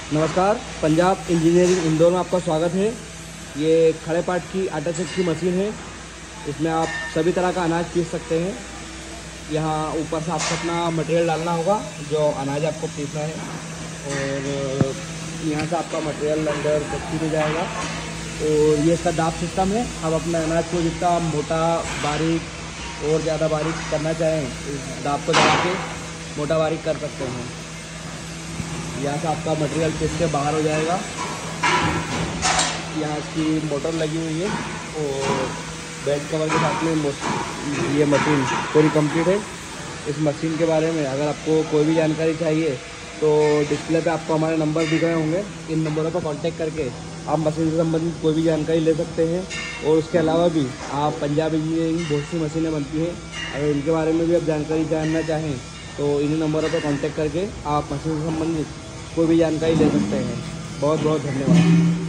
नमस्कार, पंजाब इंजीनियरिंग इंदौर में आपका स्वागत है। ये खड़े पाट की आटा चक्की की मशीन है। इसमें आप सभी तरह का अनाज पीस सकते हैं। यहाँ ऊपर से आपको अपना मटेरियल डालना होगा, जो अनाज आपको पीसना है, और यहाँ से आपका मटेरियल अंदर चक्की में जाएगा। और ये इसका दाब सिस्टम है। आप अपना अनाज को जितना मोटा, बारीक और ज़्यादा बारीक करना चाहें, इस दाब को दबा के मोटा बारीक कर सकते हैं। यहाँ से आपका मटेरियल पीस के बाहर हो जाएगा। यहाँ इसकी मोटर लगी हुई है और बेल्ट कवर के साथ में ये मशीन पूरी कंप्लीट है। इस मशीन के बारे में अगर आपको कोई भी जानकारी चाहिए तो डिस्प्ले पे आपको हमारे नंबर दिख रहे होंगे। इन नंबरों पर कांटेक्ट करके आप मशीन से संबंधित कोई भी जानकारी ले सकते हैं। और उसके अलावा भी आप पंजाब इंजीनियरिंग बहुत सी मशीनें बनती हैं, अगर इनके बारे में भी आप जानकारी जानना चाहें तो इन्हीं नंबरों पर कांटेक्ट करके आप मशीन से संबंधित कोई भी जानकारी ले सकते हैं। बहुत बहुत धन्यवाद।